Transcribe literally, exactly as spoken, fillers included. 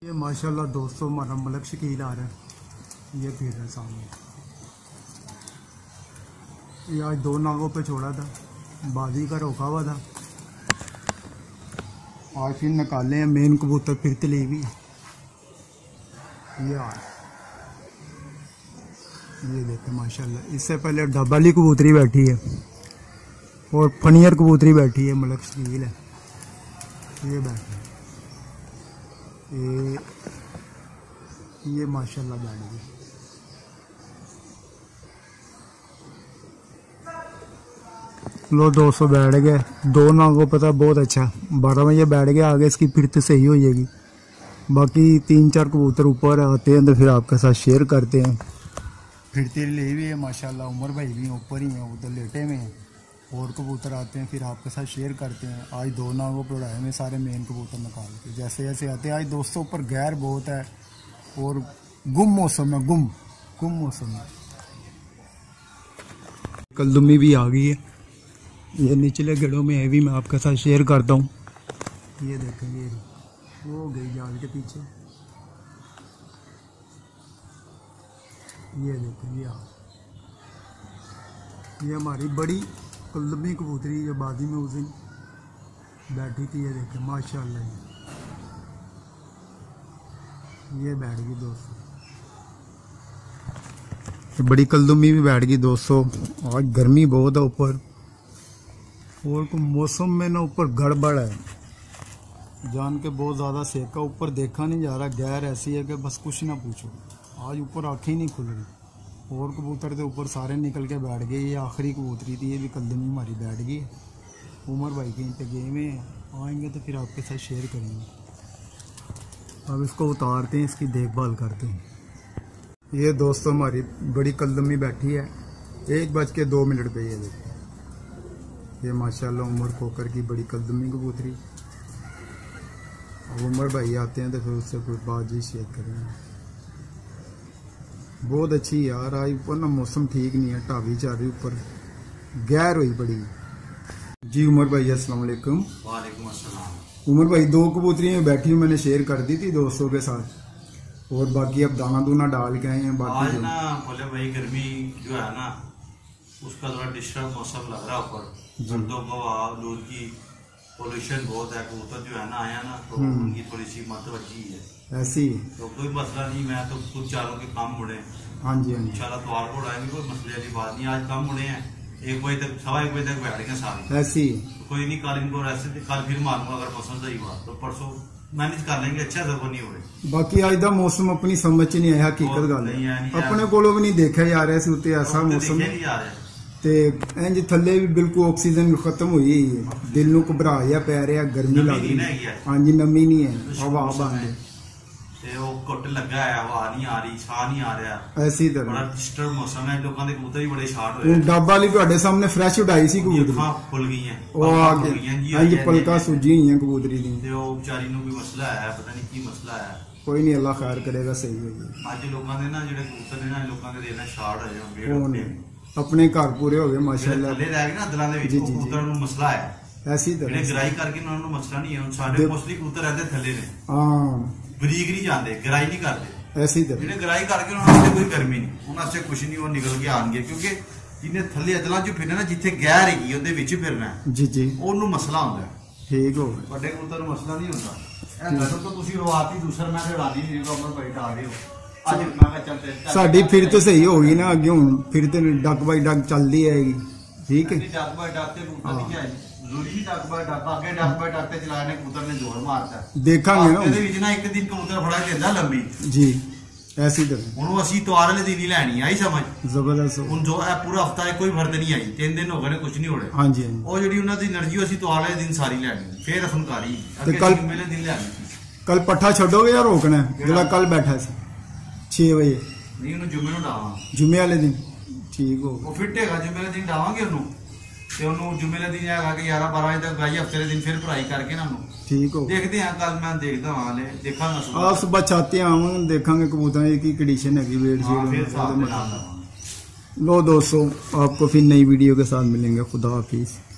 ये माशाल्लाह दोस्तों हमारा मलक शकील आ रहा है। ये फिर है सामने। ये आज दो नागों पे छोड़ा था, बाजी का रोका हुआ था। आज फिर निकाले हैं मेन कबूतर, फिर तली भी ये आज ये देखे माशाल्लाह। इससे पहले डब्बाली कबूतरी बैठी है और फनियर कबूतरी बैठी है, मलक शकील है ये बैठी है। ये ये माशाल्लाह बैठ गई। लो दोस्तों बैठ गए, दो नागों पता बहुत अच्छा, बारह बजे बैठ गया। आगे इसकी फिर तो सही हो जाएगी। बाकी तीन चार कबूतर ऊपर आते हैं तो फिर आपके साथ शेयर करते हैं। फिर तेरे लिए भी है माशाल्लाह, उमर भाई भी ऊपर ही हैं, उधर लेटे में हैं। और कबूतर आते हैं फिर आपके साथ शेयर करते हैं। आज दो नागों पर उड़ाए में सारे मेन कबूतर निकाल के जैसे जैसे आते हैं। आज दोस्तों ऊपर गैर बहुत है और गुम मौसम है, गुम गुम मौसम है। कलदुमी भी आ गई है। ये निचले गेड़ों में है भी, मैं आपके साथ शेयर करता हूँ। ये देखें, ये वो गई जाल के पीछे। ये देखें, ये ये हमारी बड़ी कलदुमी कबूतरी जो बादी में उस दिन बैठी थी। ये देखें माशाल्लाह, ये बैठ गई दोस्तों। ये बड़ी कलदुमी भी बैठ गई दोस्तों। आज गर्मी बहुत है ऊपर और मौसम में ना ऊपर गड़बड़ है, जान के बहुत ज़्यादा सेका ऊपर देखा नहीं जा रहा। गैर ऐसी है कि बस कुछ ना पूछो। आज ऊपर आँखें ही नहीं खुल रही और कबूतर के ऊपर सारे निकल के बैठ गए। ये आखिरी कबूतरी थी, ये भी कलदुमी हमारी बैठ गई। उमर भाई कहीं पे गए में आएंगे तो फिर आपके साथ शेयर करेंगे। अब इसको उतारते हैं, इसकी देखभाल करते हैं। ये दोस्तों हमारी बड़ी कलदुमी बैठी है, एक बज के दो मिनट पे। ये देखिए, ये माशाल्लाह उमर खोकर की बड़ी कलदुमी कबूतरी। अब उमर भाई आते हैं तो फिर उससे कोई बात जी शेयर करेंगे। बहुत अच्छी यार, आज ऊपर ना मौसम ठीक नहीं है, ढाबी चल रही ऊपर, गैर हुई बड़ी जी। उमर भाई अस्सलाम वालेकुम। वालेकुम अस्सलाम। उमर भाई दो कबूतरियाँ बैठी हुई, मैंने शेयर कर दी थी दोस्तों के साथ और बाकी अब दाना दूना डाल के आए हैं। बाकी आज ना बोले भाई गर्मी जो है ना उसका थोड़ा डिस्टर्ब मौसम लग रहा है ऊपर, सर्दों को दूर की पोल्यूशन बहुत है। कबूतर जो है ना आया ना तो उनकी थोड़ी सी मतवजी है ऐसी। तो कोई मसला नहीं, मैं तो खुद चारों के काम मुड़े। हाँ जी हाँ जी, इंशाल्लाह तो और को उड़ाएंगे, कोई मसले वाली बात नहीं। आज काम मुड़े हैं, एक बजे तक सवा एक बजे तक बैठ गए सारे ऐसी। तो कोई नहीं, कल इनको ऐसे कल फिर मारूंगा अगर मौसम सही हुआ तो परसों मैनेज कर लेंगे। अच्छा सब नहीं हुए। बाकी आज का मौसम अपनी समझ च नहीं आया, हकीकत गल है। अपने कोलों भी नहीं देखा जा रहा सी उत्ते ऐसा मौसम ते इंज थले भी बिल्कुल ऑक्सीजन खत्म हुई है। दिल नूं घबरा जा पै रहा, गर्मी लग रही। हाँ जी, नमी नहीं है, हवा बंद है, घुट लगा है, हवा नहीं आ रही, साह नहीं आ रहा। ऐसी तरह बड़ा डिस्टर्ब मौसम है। लोगों के कबूतर भी बड़े शार्ट हुए। डब वाली तुहाडे सामने फ्रेश उड़ाई सी कबूतरी, हां खुल गई हैं, ओ आ गई। हाँ जी, पलका सूजी हुई है कबूतरी दी ते ओ बेचारी नु कोई मसला है, पता नहीं की मसला है। कोई नहीं, अल्लाह खैर करेगा, सही होगी। आज लोगों ने ना जेडे कबूतर ने ना लोगों के देना शार्ट हो जाए, अपने घर पूरे हो गए माशाल्लाह। थले रह गए ना दिलां दे विच कबूतर नु मसला है। ऐसी तरह जेडे ग्राई करके उन्हां नु मसला नहीं है। साडे मोस्टली कबूतर रहते थले ने, हां बरीक नहीं जाते, ग्राई नहीं करते। ऐसी तरह जेडे ग्राई करके उन्हां से कोई गर्मी नहीं, उन्हां से कुछ नहीं, वो निकल के आएंगे क्योंकि जिन्हें थले अदलां च फिरना ना, जिथे गैर हैगी उहदे विच फिरना जी जी, ओनू मसला हुंदा है। ठीक हो गया। बड़े कबूतर नु मसला नहीं हुंदा। ए गल तो तुसी रवाती दूसरा मैं उड़ानी नहीं, तो अमर भाई डाल रहे हो। आज मैं कहा चलते साडी फिर तो सही होगी ना, अगे हुन फिर तो डक बाई डक चलती आएगी। ठीक है, डक बाई डक ते कबूतर नहीं आए जरूरी नहीं, डक बाई डक आगे डक बाई डक ते चलाने कबूतर ने जोर मारता है। देखांगे ना ਇਹਦੇ ਵਿੱਚ ਨਾ ਇੱਕ ਦਿਨ ਕਬੂतर ਫੜਾ ਦਿੰਦਾ ਲੰਬੀ जी, ऐसी तरह ਹੁਣ ਅਸੀਂ ਤਵਾਰ ਵਾਲੇ ਦਿਨ ਹੀ ਲੈਣੀ ਆਈ ਸਮਝ। जबरदस्त। ਹੁਣ ਜੋ ਇਹ ਪੂਰਾ ਹਫਤਾ ਹੈ ਕੋਈ ਵਰਦ ਨਹੀਂ ਆਈ, ਤਿੰਨ ਦਿਨ ਹੋ ਗਏ ਨੇ ਕੁਝ ਨਹੀਂ ਹੋੜੇ। हाँ जी हाँ जी, ਉਹ ਜਿਹੜੀ ਉਹਨਾਂ ਦੀ એનર્ਜੀ ਅਸੀਂ ਤਵਾਰ ਵਾਲੇ ਦਿਨ ਸਾਰੀ ਲੈਣੀ, ਫਿਰ ਫਨਕਾਰੀ ਤੇ ਕੱਲ ਮੇਲੇ ਦਿਨ ਲੈਣੀ। कल पट्ठा छोड़ोगे या रोकना है जेड़ा कल बैठा सी छे बजे? ਨਹੀਂ ਉਹਨੂੰ ਜੁਮੇ ਨੂੰ ਡਾਵਾਂ, जुमे वाले दिन। ठीक हो, ਉਹ ਫਿੱਟ ਹੈਗਾ, ਜੁਮੇ ਵਾਲੇ ਦਿਨ ਡਾਵਾਂਗੇ ਉਹਨੂੰ ਤੇ ਉਹਨੂੰ ਜੁਮੇ ਵਾਲੇ ਦਿਨ ਹੈਗਾ ਕਿ ਗਿਆਰਾਂ ਬਾਰਾਂ ਵਜੇ ਤੱਕ ਗਾਈ, ਹਫਤੇ ਦੇ ਦਿਨ ਫਿਰ ਭਰਾਈ ਕਰਕੇ ਨਾ ਉਹਨੂੰ ठीक हो। देखते हैं, कल मैं देखता हूँ हाले देखा आप सुबह छाते आवांगे, देखांगे कबूतरों की कंडीशन है, वेट हाँ, लो दोस्तों, आपको फिर नई वीडियो के साथ मिलेंगे। खुदा हाफिज।